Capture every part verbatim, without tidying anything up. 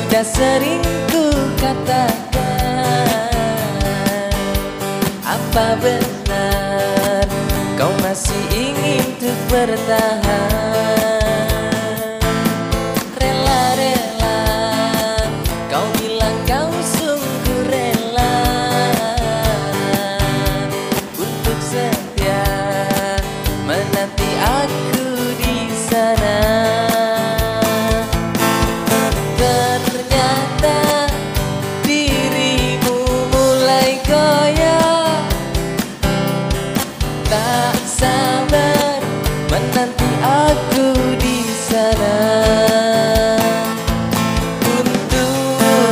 Sudah sering ku katakan, apa benar kau masih ingin untuk bertahan? Rela-rela kau bilang kau sungguh rela untuk setia menanti aku di sana. Ternyata dirimu mulai goyah, tak sabar menanti aku di sana untuk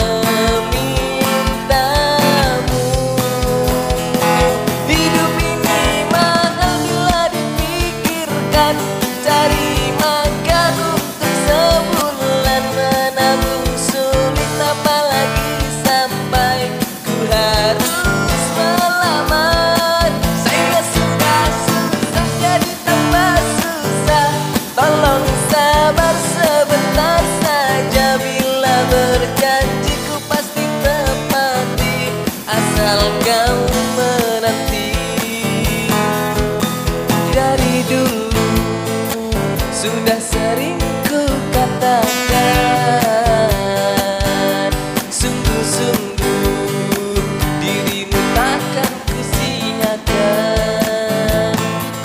memintamu. Hidup ini mahal bila dipikirkan, cari makan untuk sebulan menabung sulit, apalagi sampai ku harus melamar. Saya sudah susah jadi tambah susah, tolong sabar sebentar saja. Bila berjanji ku pasti tepati, asal kau menanti. Dari dulu sudah sering ku katakan, sungguh-sungguh dirimu takkan ku sia-siakan.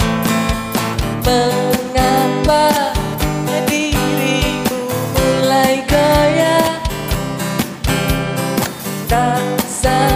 Mengapa dirimu mulai goyah, tak sabar